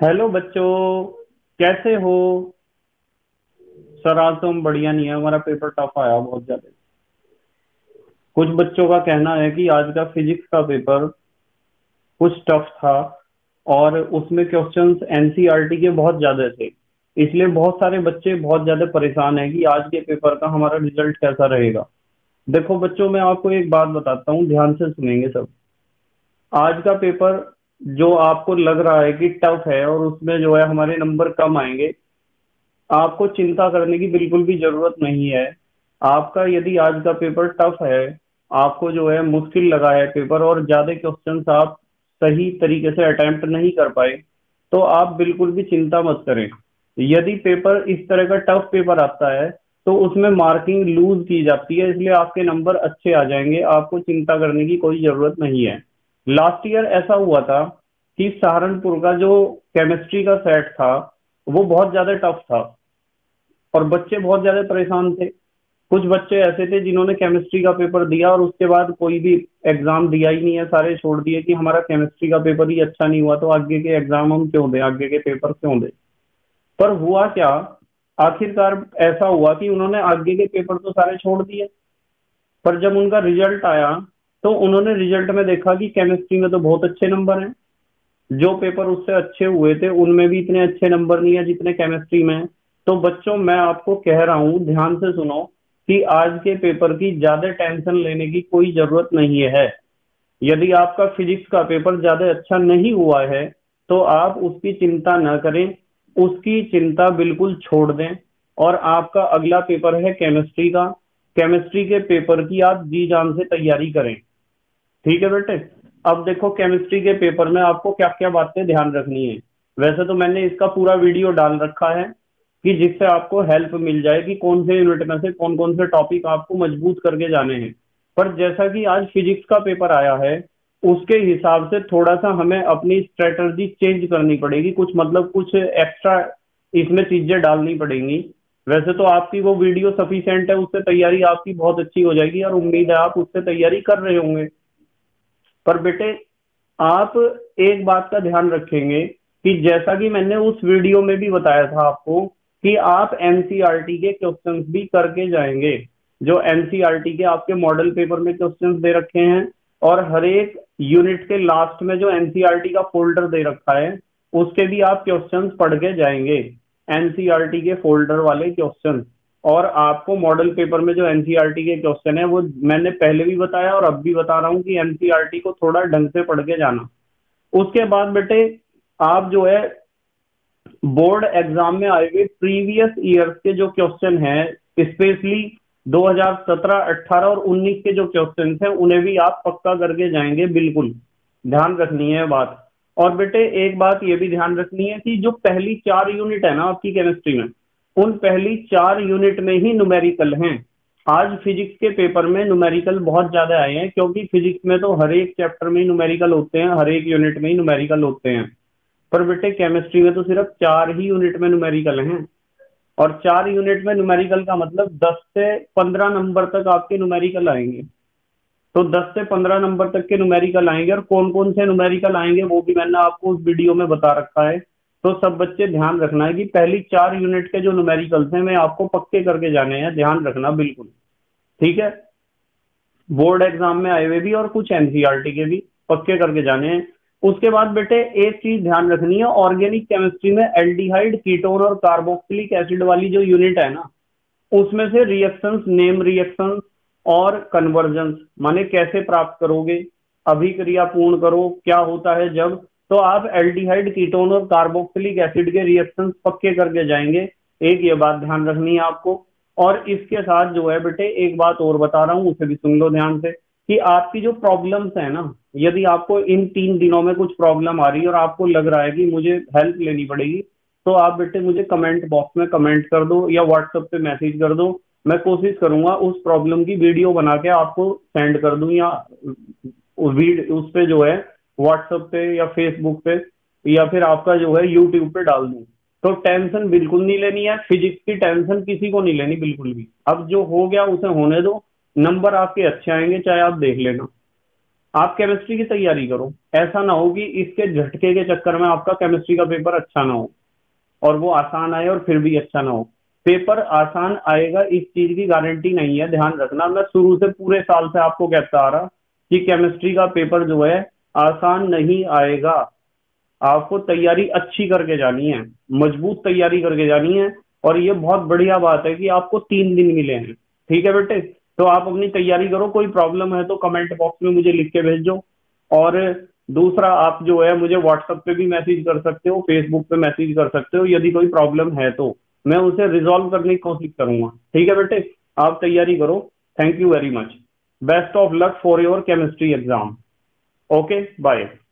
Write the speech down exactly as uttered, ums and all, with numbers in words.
Hello बच्चों, कैसे हो? सर आज तो हम बढ़िया नहीं है, हमारा पेपर टफ आया बहुत ज्यादा। कुछ बच्चों का कहना है कि आज का फिजिक्स का पेपर कुछ टफ था और उसमें क्वेश्चंस एनसीईआरटी के बहुत ज्यादा थे। इसलिए बहुत सारे बच्चे बहुत ज्यादा परेशान हैं कि आज के पेपर का हमारा रिजल्ट कैसा रहेगा। देखो बच्चों, मैं आपको एक बात बताता हूँ, ध्यान से सुनेंगे सब। आज का पेपर जो आपको लग रहा है कि टफ है और उसमें जो है हमारे नंबर कम आएंगे, आपको चिंता करने की बिल्कुल भी जरूरत नहीं है। आपका यदि आज का पेपर टफ है, आपको जो है मुश्किल लगा है पेपर और ज्यादा क्वेश्चंस आप सही तरीके से अटेम्प्ट नहीं कर पाए, तो आप बिल्कुल भी चिंता मत करें। यदि पेपर इस तरह का टफ पेपर आता है तो उसमें मार्किंग लूज की जाती है, इसलिए आपके नंबर अच्छे आ जाएंगे, आपको चिंता करने की कोई जरूरत नहीं है। लास्ट ईयर ऐसा हुआ था कि सहारनपुर का जो केमिस्ट्री का सेट था वो बहुत ज्यादा टफ था और बच्चे बहुत ज्यादा परेशान थे। कुछ बच्चे ऐसे थे जिन्होंने केमिस्ट्री का पेपर दिया और उसके बाद कोई भी एग्जाम दिया ही नहीं है, सारे छोड़ दिए कि हमारा केमिस्ट्री का पेपर ही अच्छा नहीं हुआ तो आगे के एग्जाम हम क्यों दें, आगे के पेपर क्यों दें। पर हुआ क्या, आखिरकार ऐसा हुआ कि उन्होंने आगे के पेपर तो सारे छोड़ दिए, पर जब उनका रिजल्ट आया तो उन्होंने रिजल्ट में देखा कि केमिस्ट्री में तो बहुत अच्छे नंबर हैं। जो पेपर उससे अच्छे हुए थे उनमें भी इतने अच्छे नंबर नहीं है जितने केमिस्ट्री में हैं। तो बच्चों, मैं आपको कह रहा हूं, ध्यान से सुनो कि आज के पेपर की ज्यादा टेंशन लेने की कोई जरूरत नहीं है। यदि आपका फिजिक्स का पेपर ज्यादा अच्छा नहीं हुआ है तो आप उसकी चिंता न करें, उसकी चिंता बिल्कुल छोड़ दें। और आपका अगला पेपर है केमिस्ट्री का। केमिस्ट्री के पेपर की आप जी जान से तैयारी करें। ठीक है बेटे। अब देखो, केमिस्ट्री के पेपर में आपको क्या क्या बातें ध्यान रखनी है। वैसे तो मैंने इसका पूरा वीडियो डाल रखा है कि जिससे आपको हेल्प मिल जाए कि कौन से यूनिट में से कौन कौन से टॉपिक आपको मजबूत करके जाने हैं। पर जैसा कि आज फिजिक्स का पेपर आया है, उसके हिसाब से थोड़ा सा हमें अपनी स्ट्रेटजी चेंज करनी पड़ेगी, कुछ मतलब कुछ एक्स्ट्रा इसमें चीजें डालनी पड़ेंगी। वैसे तो आपकी वो वीडियो सफिशिएंट है, उससे तैयारी आपकी बहुत अच्छी हो जाएगी और उम्मीद है आप उससे तैयारी कर रहे होंगे। पर बेटे, आप एक बात का ध्यान रखेंगे कि जैसा कि मैंने उस वीडियो में भी बताया था आपको कि आप एनसीईआरटी के क्वेश्चंस भी करके जाएंगे। जो एनसीईआरटी के आपके मॉडल पेपर में क्वेश्चंस दे रखे हैं और हर एक यूनिट के लास्ट में जो एनसीईआरटी का फोल्डर दे रखा है उसके भी आप क्वेश्चंस पढ़ के जाएंगे, एनसीईआरटी के फोल्डर वाले क्वेश्चन। और आपको मॉडल पेपर में जो एनसीईआरटी के क्वेश्चन है वो मैंने पहले भी बताया और अब भी बता रहा हूँ कि एनसीईआरटी को थोड़ा ढंग से पढ़ के जाना। उसके बाद बेटे, आप जो है बोर्ड एग्जाम में आए हुए प्रीवियस ईयर्स के जो क्वेश्चन हैं, स्पेशली दो हज़ार सत्रह, अठारह और उन्नीस के जो क्वेश्चन हैं उन्हें भी आप पक्का करके जाएंगे, बिल्कुल ध्यान रखनी है बात। और बेटे एक बात ये भी ध्यान रखनी है कि जो पहली चार यूनिट है ना आपकी केमिस्ट्री में, उन पहली चार यूनिट में ही न्यूमेरिकल हैं। आज फिजिक्स के पेपर में न्यूमेरिकल बहुत ज्यादा आए हैं क्योंकि फिजिक्स में तो हर एक चैप्टर में ही न्यूमेरिकल होते हैं, हर एक यूनिट में ही न्यूमेरिकल होते हैं। पर बेटे केमिस्ट्री में तो सिर्फ चार ही यूनिट में न्यूमेरिकल हैं। और चार यूनिट में न्यूमेरिकल का मतलब दस से पंद्रह नंबर तक आपके न्यूमेरिकल आएंगे। तो दस से पंद्रह नंबर तक के न्यूमेरिकल आएंगे और कौन कौन से न्यूमेरिकल आएंगे वो भी मैंने आपको उस वीडियो में बता रखा है। तो सब बच्चे ध्यान रखना है कि पहली चार यूनिट के जो न्यूमेरिकल्स हैं मैं आपको पक्के करके जाने हैं, ध्यान रखना बिल्कुल। ठीक है, बोर्ड एग्जाम में आए हुए भी और कुछ एनसीईआरटी के भी पक्के करके जाने हैं। उसके बाद बेटे एक चीज ध्यान रखनी है, ऑर्गेनिक केमिस्ट्री में एल्डिहाइड, कीटोन और कार्बोक्सिलिक एसिड वाली जो यूनिट है ना, उसमें से रिएक्शंस, नेम रिएक्शंस और कन्वर्जन माने कैसे प्राप्त करोगे, अभिक्रिया पूर्ण करो क्या होता है जब, तो आप एल्डिहाइड, कीटोन और कार्बोक्सिलिक एसिड के रिएक्शंस पक्के करके जाएंगे। एक ये बात ध्यान रखनी है आपको। और इसके साथ जो है बेटे एक बात और बता रहा हूं, उसे भी सुन लो ध्यान से कि आपकी जो प्रॉब्लम्स है ना, यदि आपको इन तीन दिनों में कुछ प्रॉब्लम आ रही है और आपको लग रहा है कि मुझे हेल्प लेनी पड़ेगी, तो आप बेटे मुझे कमेंट बॉक्स में कमेंट कर दो या व्हाट्सएप पे मैसेज कर दो। मैं कोशिश करूंगा उस प्रॉब्लम की वीडियो बना के आपको सेंड कर दूं या वीडियो उस पे जो है व्हाट्सएप पे या फेसबुक पे या फिर आपका जो है यूट्यूब पे डाल दूं। तो टेंशन बिल्कुल नहीं लेनी है, फिजिक्स की टेंशन किसी को नहीं लेनी बिल्कुल भी। अब जो हो गया उसे होने दो, नंबर आपके अच्छे आएंगे चाहे आप देख लेना। आप केमिस्ट्री की तैयारी करो, ऐसा ना हो कि इसके झटके के चक्कर में आपका केमिस्ट्री का पेपर अच्छा ना हो और वो आसान आए और फिर भी अच्छा ना हो। पेपर आसान आएगा इस चीज की गारंटी नहीं है, ध्यान रखना। मैं शुरू से पूरे साल से आपको कहता आ रहा कि केमिस्ट्री का पेपर जो है आसान नहीं आएगा। आपको तैयारी अच्छी करके जानी है, मजबूत तैयारी करके जानी है। और ये बहुत बढ़िया बात है कि आपको तीन दिन मिले हैं, ठीक है बेटे। तो आप अपनी तैयारी करो, कोई प्रॉब्लम है तो कमेंट बॉक्स में मुझे लिख के भेज दो। और दूसरा, आप जो है मुझे व्हाट्सएप पे भी मैसेज कर सकते हो, फेसबुक पे मैसेज कर सकते हो, यदि कोई प्रॉब्लम है तो मैं उसे रिजॉल्व करने की कोशिश करूंगा, ठीक है बेटे। आप तैयारी करो। Thank you very much. Best of luck for your chemistry exam. Okay, bye.